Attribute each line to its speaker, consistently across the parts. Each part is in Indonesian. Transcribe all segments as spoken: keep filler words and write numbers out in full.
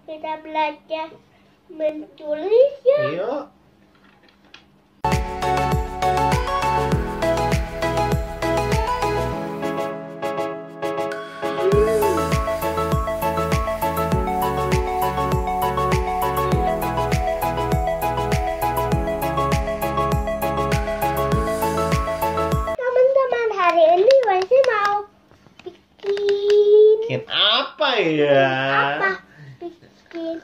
Speaker 1: kita belajar menulis ya.
Speaker 2: Yuk.
Speaker 1: Teman-teman, hari ini Wensi mau bikin
Speaker 2: Bikin apa ya?
Speaker 1: apa? Bikin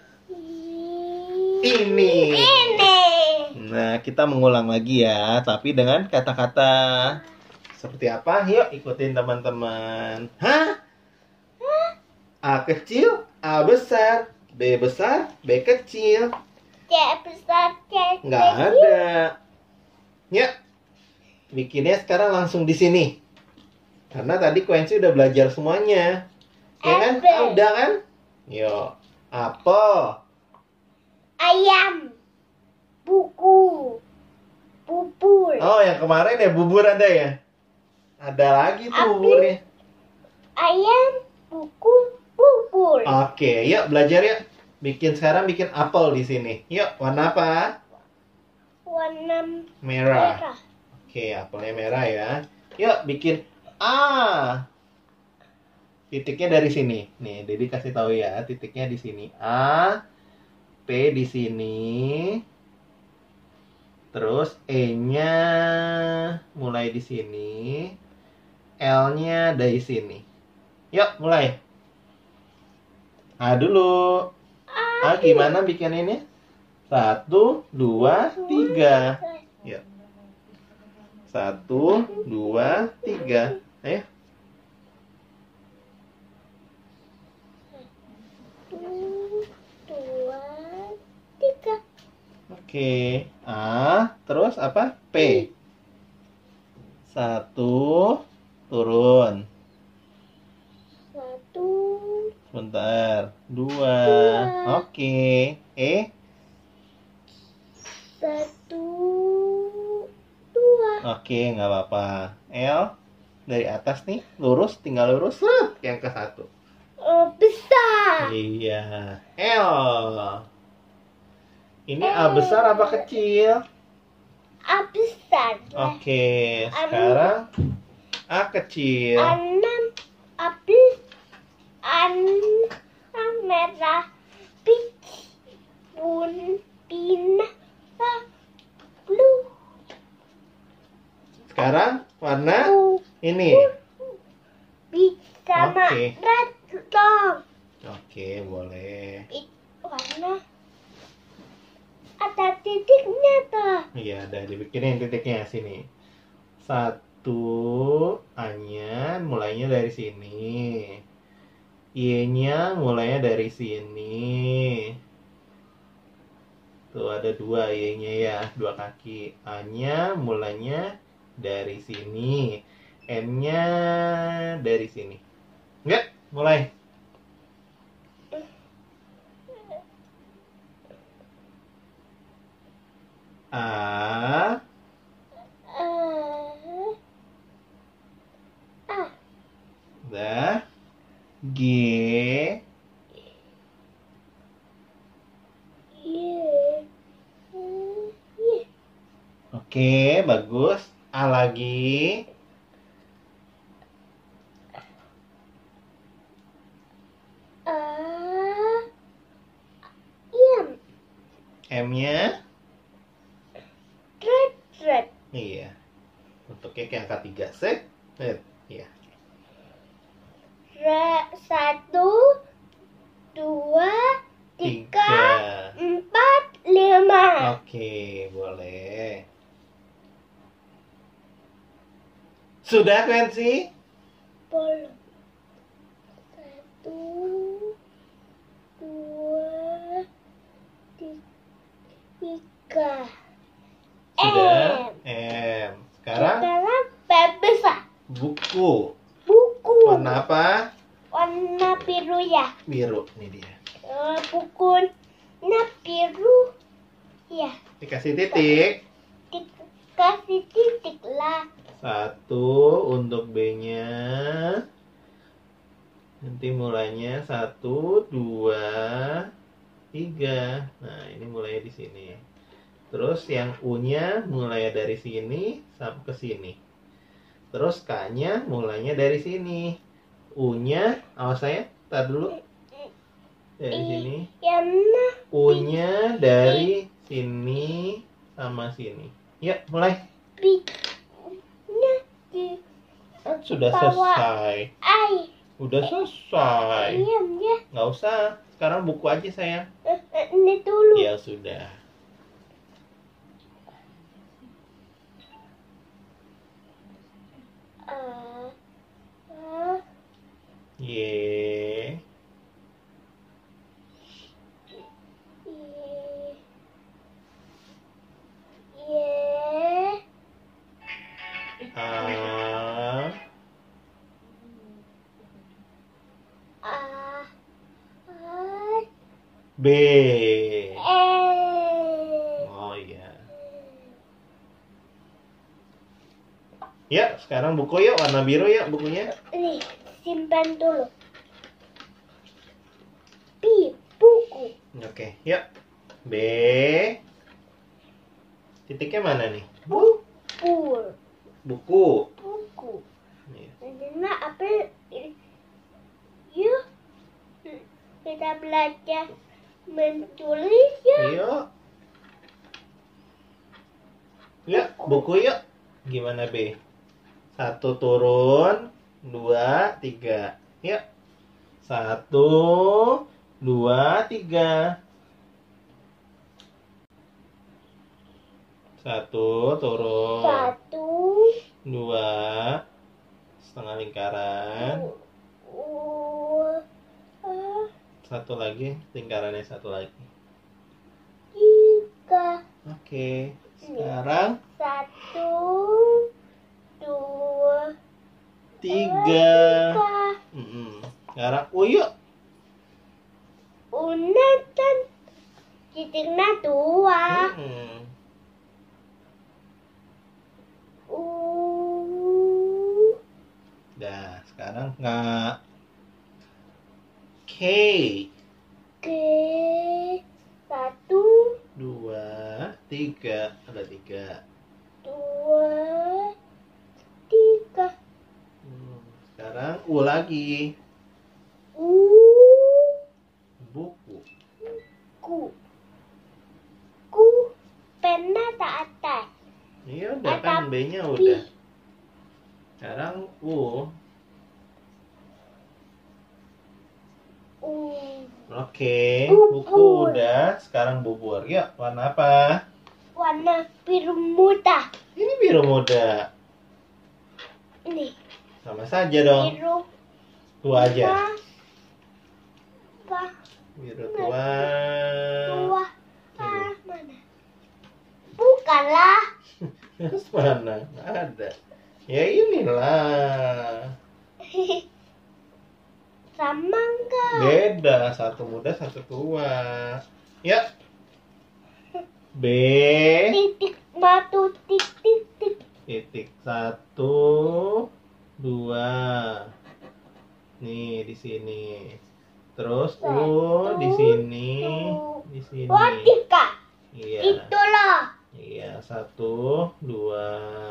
Speaker 2: Ini.
Speaker 1: Ini.
Speaker 2: Nah, kita mengulang lagi ya, tapi dengan kata-kata seperti apa? Yuk, ikutin teman-teman. Hah? A kecil, A besar, B besar, B kecil.
Speaker 1: C besar, C
Speaker 2: Nggak
Speaker 1: kecil.
Speaker 2: ada. Yuk, bikinnya sekarang langsung di sini. Karena tadi Quincy udah belajar semuanya. Ya kan?
Speaker 1: Apel.
Speaker 2: Ah, udah kan? Yuk, apel.
Speaker 1: Ayam, buku, bubur,
Speaker 2: Oh, yang kemarin ya bubur ada ya? Ada lagi tuh
Speaker 1: Apel.
Speaker 2: buburnya.
Speaker 1: ayam, buku, bubur.
Speaker 2: Oke, yuk belajar yuk. Bikin sekarang bikin apel di sini. Yuk, warna apa?
Speaker 1: Warna
Speaker 2: Merah.
Speaker 1: merah.
Speaker 2: Oke, apelnya merah ya. Yuk, bikin A. Titiknya dari sini. Nih, Dedi kasih tahu ya, titiknya di sini. A, P di sini. Terus E-nya mulai di sini. L-nya dari sini. Yuk, mulai. A dulu. A gimana bikin ini? Satu, dua, tiga. Yuk. Satu, dua, tiga. Ayo.
Speaker 1: Satu, dua, tiga.
Speaker 2: Oke. A, terus apa? P. Satu, turun.
Speaker 1: Satu,
Speaker 2: Sebentar. Dua.
Speaker 1: Dua.
Speaker 2: Oke. E.
Speaker 1: satu, dua.
Speaker 2: Oke, nggak apa-apa. L. Dari atas nih, lurus, tinggal lurus. Set, yang ke satu.
Speaker 1: Oh, besar.
Speaker 2: Iya. L. Ini A besar apa kecil?
Speaker 1: A besar.
Speaker 2: Oke, sekarang A kecil.
Speaker 1: Enam, abis, enam merah, peach, bun, pina, blue,
Speaker 2: Sekarang warna
Speaker 1: blue,
Speaker 2: ini.
Speaker 1: peach sama
Speaker 2: Oke.
Speaker 1: red dong.
Speaker 2: Oke, boleh.
Speaker 1: Peach warna ada titiknya tuh.
Speaker 2: Iya, ada dibikinin titiknya sini. Satu, A-nya mulainya dari sini. Y-nya mulainya dari sini. Tuh ada dua Y-nya ya, dua kaki. A-nya mulainya dari sini. M-nya dari sini. Enggak, mulai. A,
Speaker 1: Eh, ah,
Speaker 2: udah. G,
Speaker 1: yeah, eh, yeah.
Speaker 2: oke, bagus. A lagi.
Speaker 1: Ah, yam,
Speaker 2: M-nya,
Speaker 1: red, red.
Speaker 2: iya. Untuk yang angka tiga, set. Set, iya.
Speaker 1: Re, satu, dua, tiga,
Speaker 2: Tiga.
Speaker 1: empat, lima.
Speaker 2: Oke, boleh. Sudah, Quincy?
Speaker 1: Belum. Satu, dua, ti- tiga.
Speaker 2: Sudah.
Speaker 1: M.
Speaker 2: M. Sekarang
Speaker 1: Sekarang B besar.
Speaker 2: buku.
Speaker 1: Buku.
Speaker 2: Warna apa?
Speaker 1: Warna biru ya.
Speaker 2: Biru. Ini dia.
Speaker 1: Eh, buku warna biru. Ya.
Speaker 2: Dikasih titik.
Speaker 1: Dikasih titik lah.
Speaker 2: Satu untuk B-nya. Nanti mulainya satu, dua, tiga. Nah, ini mulai di sini. Terus yang U-nya mulai dari sini sampai ke sini. Terus K-nya mulainya dari sini. U-nya, awas saya, tar dulu. Dari sini.
Speaker 1: Yang mana?
Speaker 2: U-nya dari sini sama sini. Ya, mulai.
Speaker 1: P-nya di
Speaker 2: Kan sudah
Speaker 1: bawah
Speaker 2: selesai.
Speaker 1: I.
Speaker 2: Udah selesai.
Speaker 1: Iya, ya.
Speaker 2: Nggak usah. Sekarang buku aja sayang.
Speaker 1: Eh, eh, Ini dulu.
Speaker 2: Ya sudah.
Speaker 1: Ah, ah,
Speaker 2: Ye.
Speaker 1: i- Ye.
Speaker 2: A.
Speaker 1: Ah, ah,
Speaker 2: B.
Speaker 1: eh.
Speaker 2: Oh iya. Ya, sekarang buku yuk, warna biru yuk bukunya.
Speaker 1: Nih, simpan dulu. Pi, buku.
Speaker 2: Oke, yuk. B. Titiknya mana nih?
Speaker 1: Buku.
Speaker 2: Buku.
Speaker 1: Buku.
Speaker 2: Iya.
Speaker 1: Nah, apa? Yuk, kita belajar menulis ya.
Speaker 2: Yuk. Yuk, buku yuk. Gimana B? Satu turun, dua, tiga. Yuk. Satu, dua, tiga. Satu turun,
Speaker 1: Satu,
Speaker 2: dua, setengah lingkaran.
Speaker 1: dua, ah,
Speaker 2: Satu lagi, lingkarannya satu lagi.
Speaker 1: tiga.
Speaker 2: Oke, sekarang
Speaker 1: Satu, dua,
Speaker 2: tiga.
Speaker 1: tiga.
Speaker 2: Mm-mm. Sekarang U yuk.
Speaker 1: Una kan titiknya dua.
Speaker 2: Mm-mm.
Speaker 1: U,
Speaker 2: Dah, sekarang nggak. K.
Speaker 1: K, satu,
Speaker 2: Dua, tiga. Ada tiga.
Speaker 1: dua, tiga.
Speaker 2: Hmm, Sekarang U lagi.
Speaker 1: U,
Speaker 2: Buku.
Speaker 1: ku, ku, pena tak atas.
Speaker 2: Iya udah
Speaker 1: Ada
Speaker 2: kan B-nya
Speaker 1: P.
Speaker 2: udah. Sekarang U.
Speaker 1: U,
Speaker 2: Oke,
Speaker 1: Bubur.
Speaker 2: buku udah. Sekarang bubur. Yuk, warna apa?
Speaker 1: warna biru muda.
Speaker 2: Ini biru muda.
Speaker 1: Nih,
Speaker 2: Sama saja dong.
Speaker 1: biru
Speaker 2: Tua aja.
Speaker 1: apa?
Speaker 2: Biru tua.
Speaker 1: Tua, ah, mana? Bukanlah.
Speaker 2: Terus mana? Ada. Ya inilah.
Speaker 1: Sama enggak?
Speaker 2: Beda. Satu muda, satu tua. Ya. B.
Speaker 1: Titik batu titik titik.
Speaker 2: Titik satu, dua. Nih di sini. Terus U di sini, di sini.
Speaker 1: Oh, tiga.
Speaker 2: Iya.
Speaker 1: Itulah.
Speaker 2: Iya, satu, dua.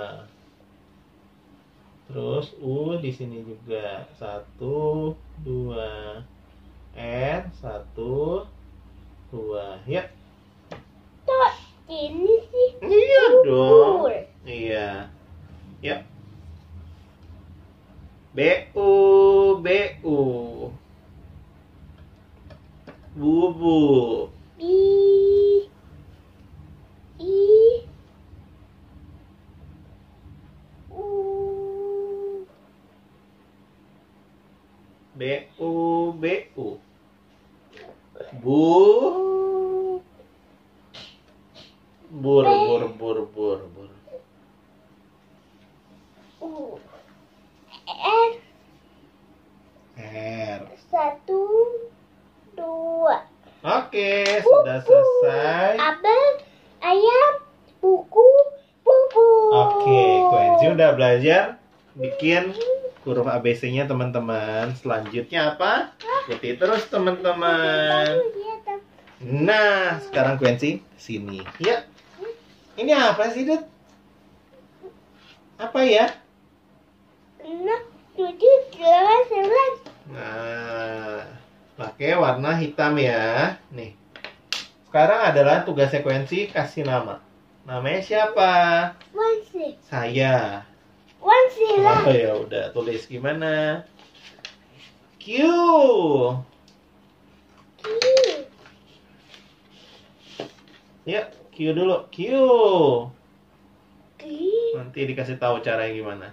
Speaker 2: Terus U di sini juga. Satu, dua. R, satu, dua. Ya.
Speaker 1: Tuh, ini sih.
Speaker 2: Iya dong.
Speaker 1: Bubur.
Speaker 2: Iya. Ya. B U, B U. Bubu.
Speaker 1: I, I, U,
Speaker 2: B U, B U. Bu.
Speaker 1: U,
Speaker 2: Bur, bur, bur, bur, bur.
Speaker 1: U, R,
Speaker 2: R.
Speaker 1: satu, dua.
Speaker 2: Oke, sudah selesai.
Speaker 1: Abang, ayam, buku, buku.
Speaker 2: Oke, Quenzi udah belajar bikin huruf A B C-nya teman-teman. Selanjutnya apa? Ikuti terus teman-teman. Nah, sekarang Quincy sini. Ya. Ini apa sih, Dut? Apa ya?
Speaker 1: enam, tujuh, delapan, sembilan.
Speaker 2: Nah, pakai warna hitam ya. Nih. Sekarang adalah tugas sekuensi kasih nama. Namanya siapa?
Speaker 1: Wansi.
Speaker 2: Saya.
Speaker 1: Wansi lah.
Speaker 2: Oh ya udah, tulis gimana? Q. Ya, Q dulu. Q. Nanti dikasih tahu caranya gimana.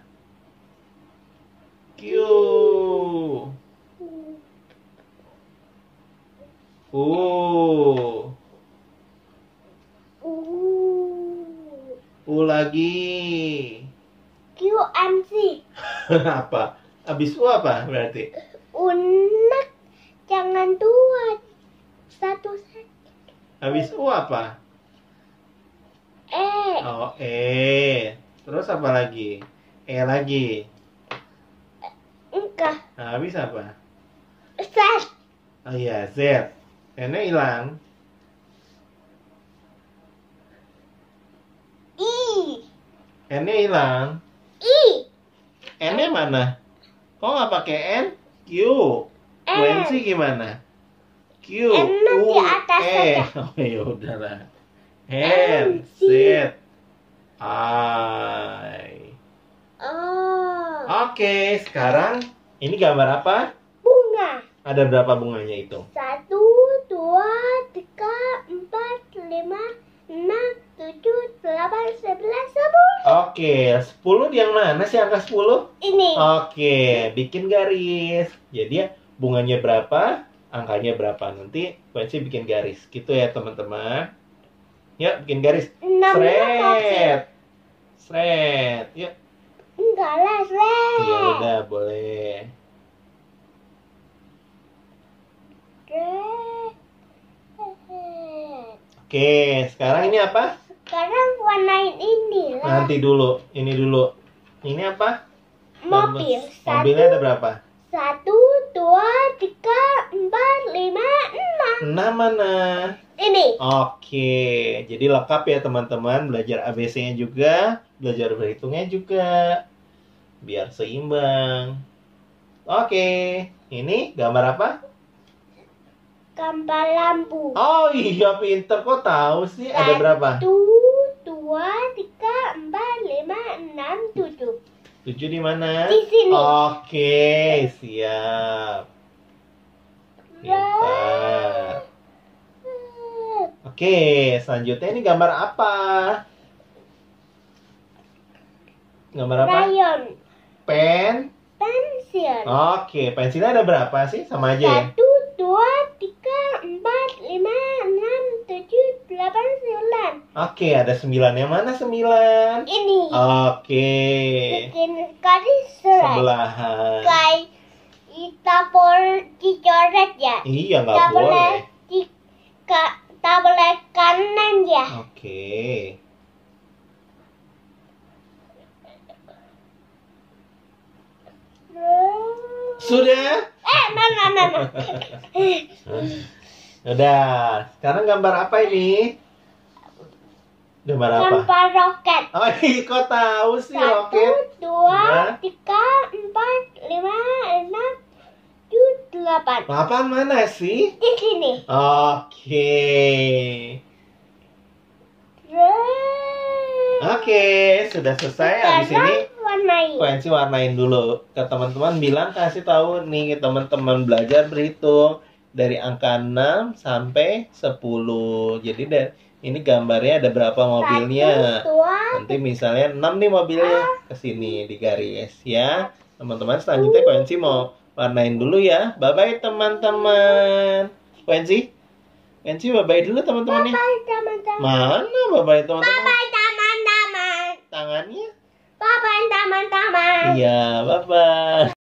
Speaker 2: Q. U. U lagi.
Speaker 1: Q M C.
Speaker 2: Apa? Abis U apa berarti?
Speaker 1: Unak. Jangan tua. Satu saja.
Speaker 2: Habis U apa?
Speaker 1: E.
Speaker 2: Oh, E. Terus apa lagi? E lagi.
Speaker 1: Enggak.
Speaker 2: Nah, habis apa?
Speaker 1: Z.
Speaker 2: Oh iya, Z. N-nya hilang.
Speaker 1: I.
Speaker 2: N-nya hilang.
Speaker 1: I.
Speaker 2: N-nya mana? Kok nggak pakai N? Q.
Speaker 1: N.
Speaker 2: Quincy gimana? Q.
Speaker 1: N-nya
Speaker 2: U.
Speaker 1: di atas
Speaker 2: E.
Speaker 1: saja.
Speaker 2: Oh ya udahlah.
Speaker 1: N,
Speaker 2: N. Z. I.
Speaker 1: Oh.
Speaker 2: Oke, sekarang ini gambar apa?
Speaker 1: Bunga.
Speaker 2: Ada berapa bunganya itu?
Speaker 1: Satu, dua, tiga, empat, lima, enam, tujuh, delapan, sebelas, sepuluh.
Speaker 2: Oke, sepuluh di yang mana sih angka sepuluh?
Speaker 1: Ini.
Speaker 2: Oke, bikin garis. Jadi ya, bunganya berapa, angkanya berapa. Nanti Quincy bikin garis. Gitu ya teman-teman. Ya, bikin garis.
Speaker 1: Enam
Speaker 2: Sret. Sret. Yuk.
Speaker 1: Enggak lah, Sret.
Speaker 2: Ya udah, boleh.
Speaker 1: Sret.
Speaker 2: Oke, sekarang ini apa?
Speaker 1: Sekarang warnain ini lah.
Speaker 2: Nanti dulu. Ini dulu. Ini apa?
Speaker 1: Mobil.
Speaker 2: Mobilnya ada berapa?
Speaker 1: Satu, dua, tiga, empat, lima, enam.
Speaker 2: Enam mana?
Speaker 1: Ini.
Speaker 2: Oke, jadi lengkap ya teman-teman. Belajar A B C-nya juga, belajar berhitungnya juga, biar seimbang. Oke, ini gambar apa?
Speaker 1: Gambar lampu.
Speaker 2: Oh iya, pinter. Kok tahu sih? Ada berapa?
Speaker 1: Satu, dua, tiga, empat, lima, enam, tujuh.
Speaker 2: Tujuh di mana?
Speaker 1: Di sini.
Speaker 2: Oke, siap. Pintar. Oke, selanjutnya ini gambar apa? Gambar apa?
Speaker 1: Rayon.
Speaker 2: Pen.
Speaker 1: Pensil.
Speaker 2: Oke, pensilnya ada berapa sih? Sama aja ya?
Speaker 1: Satu, dua, tiga, empat, lima, enam, tujuh, delapan, sembilan.
Speaker 2: Oke, ada sembilan. Yang mana sembilan?
Speaker 1: Ini.
Speaker 2: Oke.
Speaker 1: Bikin garis surat.
Speaker 2: Sebelahan.
Speaker 1: Kayak kita boleh dicoret ya.
Speaker 2: Iya, nggak
Speaker 1: Tak boleh
Speaker 2: boleh.
Speaker 1: di ka- tak boleh kanan ya.
Speaker 2: Oke. Sudah?
Speaker 1: Eh, mana, mana.
Speaker 2: Udah. Sekarang gambar apa ini? Gambar apa?
Speaker 1: Gambar roket.
Speaker 2: Oh, ih, kok tahu sih
Speaker 1: Satu,
Speaker 2: roket?
Speaker 1: dua,
Speaker 2: Udah.
Speaker 1: tiga, empat, lima, enam, tujuh, delapan.
Speaker 2: Delapan mana sih?
Speaker 1: Di sini.
Speaker 2: Oke. Oke, sudah selesai. Habis ini
Speaker 1: warnai.
Speaker 2: Quincy warnain dulu. Ke teman-teman bilang, kasih tahu nih teman-teman belajar berhitung dari angka enam sampai sepuluh. Jadi dari ini gambarnya ada berapa mobilnya.
Speaker 1: Satu, dua,
Speaker 2: Nanti misalnya enam nih mobilnya, ke sini di garis ya. Teman-teman selanjutnya Quincy mau warnain dulu ya. Bye bye teman-teman. Quincy? Quincy bye bye dulu teman-temannya.
Speaker 1: bye teman-teman.
Speaker 2: Mana bye bye teman-teman?
Speaker 1: Bye teman-teman.
Speaker 2: Tangannya?
Speaker 1: Bye teman-teman.
Speaker 2: Iya, bye bye.